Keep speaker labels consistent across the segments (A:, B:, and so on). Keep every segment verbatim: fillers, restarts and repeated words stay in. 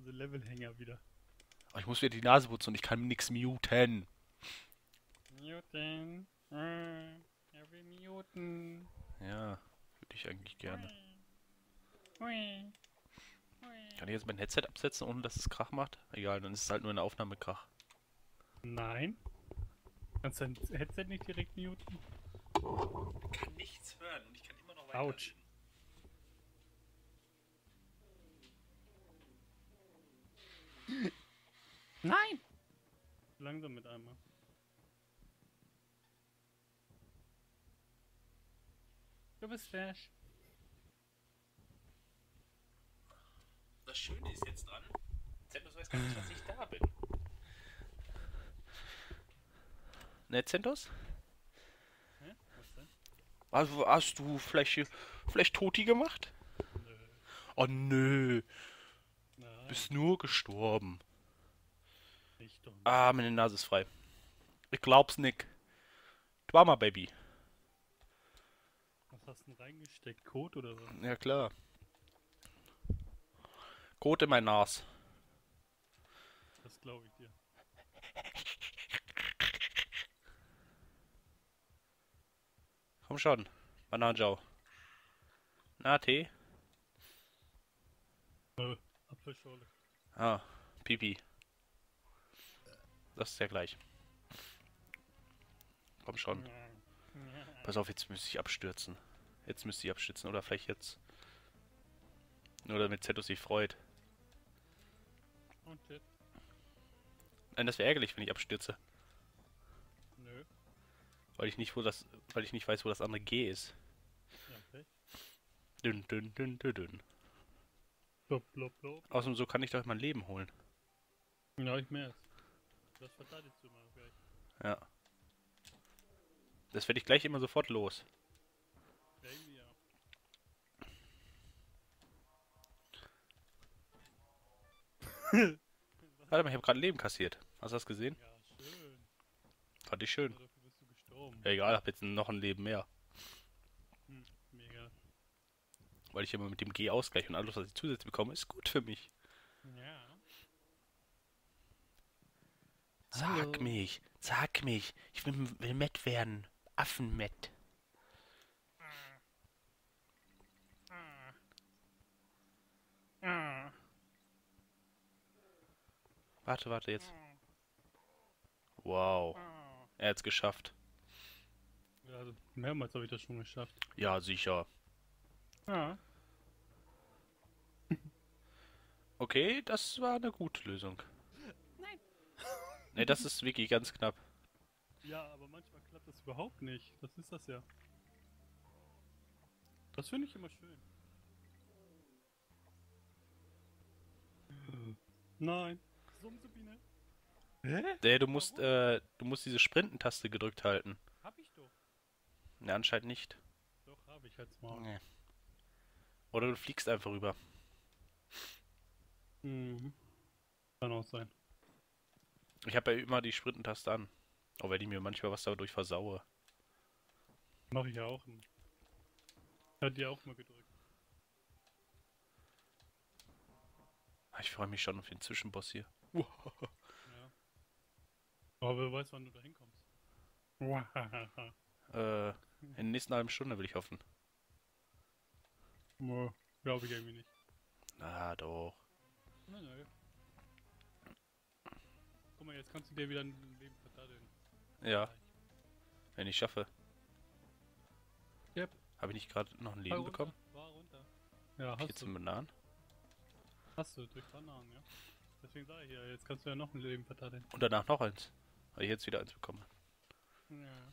A: diese Levelhänger wieder.
B: Oh, ich muss wieder die Nase putzen und ich kann nix muten.
A: Muten. Äh, er will muten.
B: Ja, würde ich eigentlich gerne.
A: Hui. Hui.
B: Kann ich jetzt mein Headset absetzen, ohne dass es Krach macht? Egal, dann ist es halt nur eine Aufnahme Krach.
A: Nein. Kannst dein Headset nicht direkt muten?
B: Ich kann nichts hören und ich kann immer noch
A: Autsch. Nein! Langsam mit einmal. Du bist Flash.
B: Das Schöne ist jetzt dran, Zentos weiß gar nicht, dass ich da bin. Ne, Zentos?
A: Hä? Was denn?
B: Also, hast du vielleicht, vielleicht Toti gemacht?
A: Nö.
B: Oh nö,
A: Nein.
B: bist nur gestorben.
A: Ich doch nicht.
B: Ah, meine Nase ist frei. Ich glaub's nicht. Du Mama, Baby.
A: Was hast du denn reingesteckt? Code oder was?
B: Ja klar. Kot in mein Nas.
A: Das glaube ich dir.
B: Komm schon. Bananjau. Na, Tee?
A: Nö. Apfelschorle.
B: Ah, Pipi. Das ist ja gleich. Komm schon. Pass auf, jetzt müsste ich abstürzen. Jetzt müsste ich abstürzen. Oder vielleicht jetzt. Nur damit Zetto sich freut.
A: Und shit.
B: Nein, das wäre ärgerlich, wenn ich abstürze.
A: Nö.
B: Weil ich nicht, wo das. Weil ich nicht weiß, wo das andere G ist.
A: Ja, Pech.
B: Dünn, dünn, dünn, dünn, dünn.
A: Blub, blub, blub.
B: Außerdem so kann ich doch mein Leben holen.
A: Ja, ich merk's. Das verteidigst du immer gleich.
B: Ja. Das werde ich gleich immer sofort los.
A: Baby, ja.
B: Warte mal, ich habe gerade ein Leben kassiert. Hast du das gesehen?
A: Ja, schön.
B: Fand ich schön.
A: Aber dafür bist du gestorben.
B: Ja, egal, hab jetzt noch ein Leben mehr.
A: Hm, mega.
B: Weil ich immer mit dem G ausgleiche und alles, was ich zusätzlich bekomme, ist gut für mich.
A: Ja.
B: Sag
A: Hallo.
B: mich, sag mich. Ich will, will Matt werden. Affenmatt.
A: Ah. Ah.
B: Warte, warte, jetzt. Wow.
A: Ah.
B: Er hat's geschafft.
A: Ja, also mehrmals habe ich das schon geschafft.
B: Ja, sicher.
A: Ja.
B: Okay, das war eine gute Lösung.
A: Nein.
B: Ne, das ist wirklich ganz knapp.
A: Ja, aber manchmal klappt das überhaupt nicht. Das ist das ja. Das finde ich immer schön. Nein. Sumsubine. Hä?
B: Nee, du musst,
A: Warum?
B: äh, du musst diese Sprintentaste gedrückt halten.
A: Hab ich doch.
B: Ne, anscheinend nicht.
A: Doch, habe ich jetzt mal.
B: Nee. Oder du fliegst einfach rüber.
A: Mhm. Kann auch sein.
B: Ich habe ja immer die Sprintentaste an. Auch wenn ich mir manchmal was dadurch versaue.
A: Mach ich ja auch immer. Hat die auch mal gedrückt.
B: Ich freue mich schon auf den Zwischenboss hier.
A: Ja. Aber wer weiß, wann du da hinkommst.
B: Äh, in der nächsten halben Stunde will ich hoffen.
A: Glaube ich irgendwie nicht.
B: Na doch.
A: Nein, nein. Guck mal, jetzt kannst du dir wieder ein Leben verdaddeln.
B: Ja, wenn ich schaffe.
A: Yep.
B: Habe ich nicht gerade noch ein
A: War
B: Leben
A: runter.
B: bekommen?
A: War runter. Ja,
B: Hab ich
A: hast
B: jetzt
A: du.
B: einen Bananen?
A: Hast du, durch Bananen, ja. Deswegen sage ich ja, jetzt kannst du ja noch ein Leben verdaddeln.
B: Und danach noch eins. Weil ich jetzt wieder eins bekomme.
A: Ja.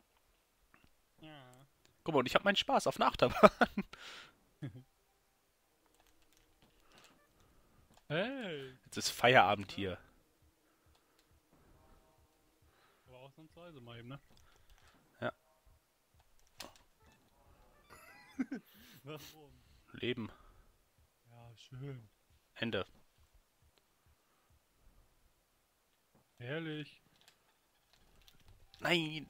A: Ja.
B: Guck mal, und ich habe meinen Spaß auf einer Achterbahn.
A: Hey!
B: Jetzt ist Feierabend hier.
A: Aber ausnahmsweise mal eben, ne?
B: Ja.
A: Warum?
B: Leben.
A: Ja, schön.
B: Ende.
A: Herrlich.
B: Nein!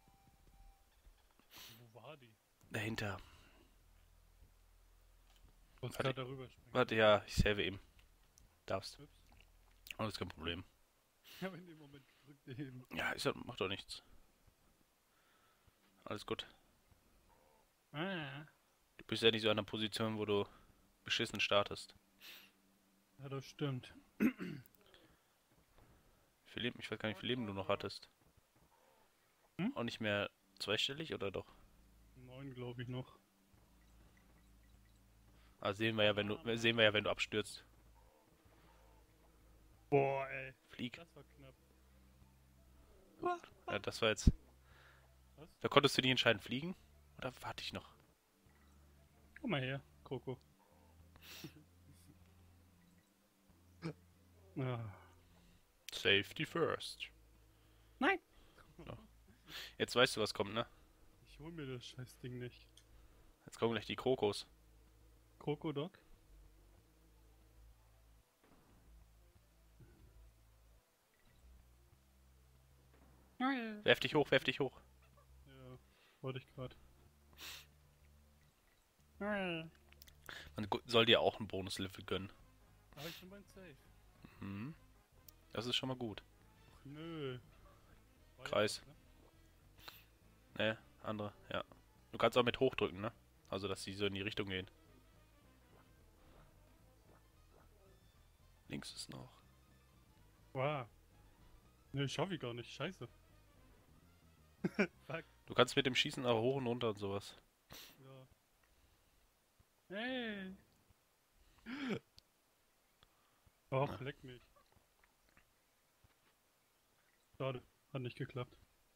A: Wo war die?
B: Dahinter.
A: Du wolltest
B: Warte.
A: gerade darüber springen.
B: Warte, ja, ich save eben. Darfst.
A: Ups.
B: Alles kein Problem.
A: Ich habe in dem Moment gedrückt eben.
B: Ja, ist ja, macht doch nichts. Alles gut.
A: Ah.
B: Du bist ja nicht so in einer Position, wo du beschissen startest.
A: Ja, das stimmt.
B: Wie viel Leben, ich weiß gar nicht, wie viel Leben du noch hattest.
A: Hm?
B: Auch nicht mehr zweistellig oder doch?
A: Neun, glaube ich, noch.
B: Ah, sehen wir ja, wenn du sehen wir ja, wenn du abstürzt.
A: Boah, ey.
B: Flieg.
A: Das war knapp.
B: Ja, das war jetzt.
A: Was?
B: Da konntest du nicht entscheiden, fliegen? Oder warte ich noch?
A: Komm mal her, Coco. Ah.
B: Safety first.
A: Nein!
B: Jetzt weißt du, was kommt, ne?
A: Ich hol mir das Scheißding nicht.
B: Jetzt kommen gleich die Krokos.
A: Krokodok?
B: Werf dich hoch, werf dich hoch.
A: Ja, wollte ich gerade. Aber
B: Man gu- soll dir auch einen Bonuslevel gönnen.
A: ich bin beim Safe.
B: Mhm. Das ist schon mal gut.
A: Ach nö. War ja
B: Kreis.
A: was, ne?
B: Ne, andere, ja. Du kannst auch mit hochdrücken, ne? Also, dass die so in die Richtung gehen. Links ist noch.
A: Wow. Ne, schaff ich gar nicht. Scheiße. Fuck.
B: Du kannst mit dem Schießen auch hoch und runter und sowas.
A: Ja. Hey. Och, leck mich. Schade. Hat nicht geklappt.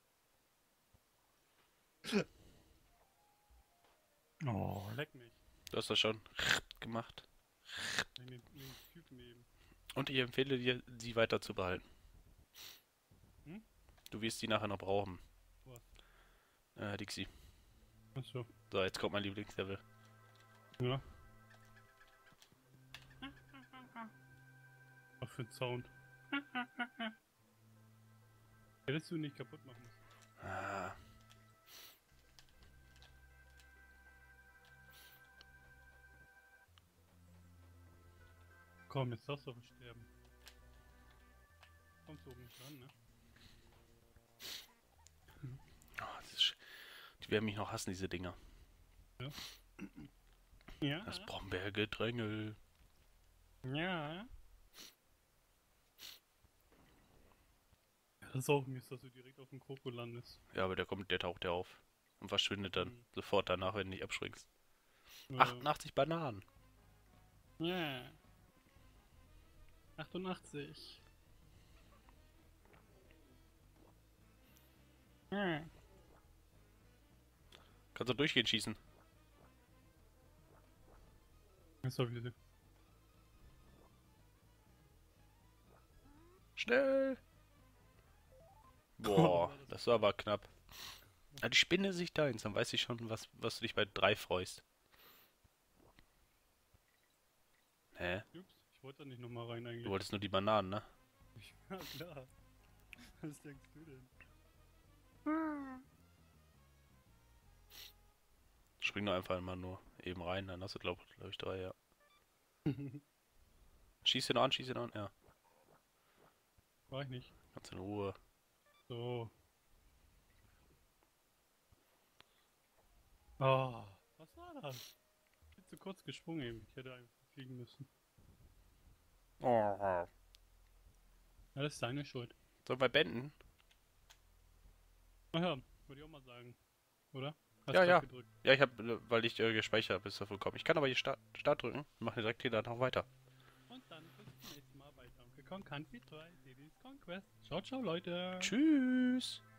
A: Oh, leck mich.
B: Du hast das schon gemacht.
A: In den, in den Typen eben.
B: Und ich empfehle dir, sie weiter zu behalten.
A: Hm?
B: Du wirst die nachher noch brauchen.
A: Was?
B: Äh, Dixie.
A: Achso.
B: So, jetzt kommt mein Lieblingslevel.
A: Ja. Was für ein Sound. Hättest du nicht kaputt machen müssen.
B: Ah.
A: Komm, jetzt darfst du aber sterben. Kommst du oben nicht ran, ne?
B: Oh, das ist sch- die werden mich noch hassen, diese Dinger.
A: Ja.
B: Das Brombeergedrängel.
A: Ja. Das ist auch Mist, dass du direkt auf dem Kroko landest.
B: Ja, aber der kommt, der taucht ja auf. Und verschwindet dann
A: Mhm.
B: sofort danach, wenn du nicht abspringst.
A: Ja.
B: achtundachtzig Bananen.
A: Ja. achtundachtzig. Ja.
B: Kannst du durchgehend schießen.
A: Ist doch wieder.
B: Schnell! Boah, das war aber knapp. Ja, die Spinne sich da eins, dann weiß ich schon, was, was du dich bei drei freust. Hä?
A: Ups, ich wollte da nicht nochmal rein eigentlich.
B: Du wolltest nur die Bananen, ne?
A: Ja, klar. Was denkst du denn?
B: Spring nur einfach mal nur eben rein, dann hast du glaub, glaub ich drei, ja. Schieß ihn an, schieß ihn an, ja.
A: War ich nicht.
B: Ganz in Ruhe.
A: So. Oh, was war das? Ich bin zu kurz gesprungen eben. Ich hätte einfach fliegen müssen.
B: Oh.
A: Ja, das ist deine Schuld.
B: Sollen wir beenden?
A: Ach ja, würde ich auch mal sagen. Oder? Hast
B: Ja,
A: grad
B: ja.
A: gedrückt.
B: Ja, ich hab, weil ich äh, gespeichert habe, ist davon gekommen. Ich kann aber hier Start, Start drücken und mache direkt hier dann noch weiter.
A: Und dann bis zum nächsten Mal bei Donkey Kong Country drei Diddy's Conquest. Ciao, ciao, Leute.
B: Tschüss!